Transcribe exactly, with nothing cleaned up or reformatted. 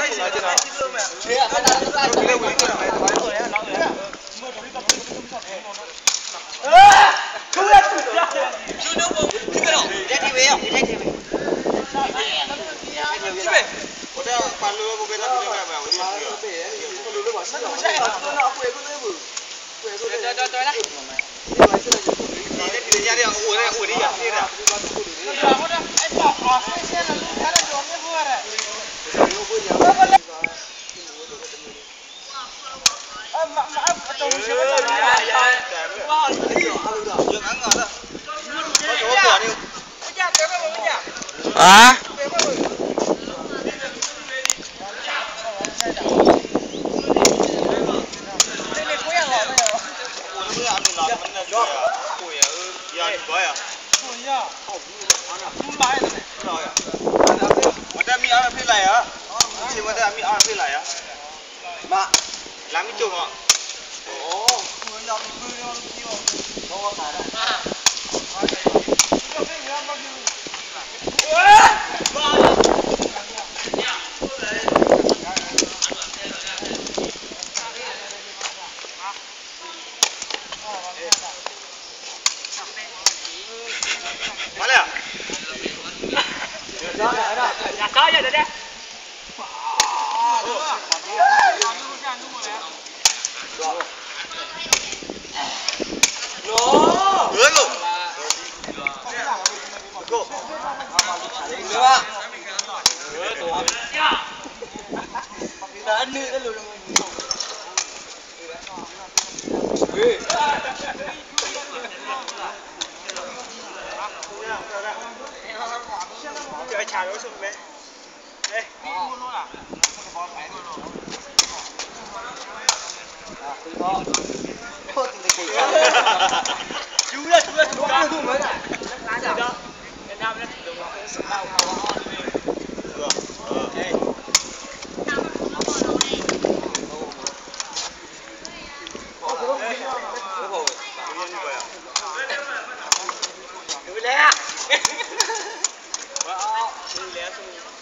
À làm cái chuồng ạ. Mana ya? Ya kau ya dah. No. Được luôn. Go. Được ạ. Được rồi. Đã ăn đi đã lùi rồi. Chơi chào đối xung đấy. Đây. Chú ơi, chú ơi, chú ơi, chú mới này. Lá gì đó? Việt Nam đấy. Được rồi. Được. Ờ, đây. Lẹ. Wow, lẹ xuống.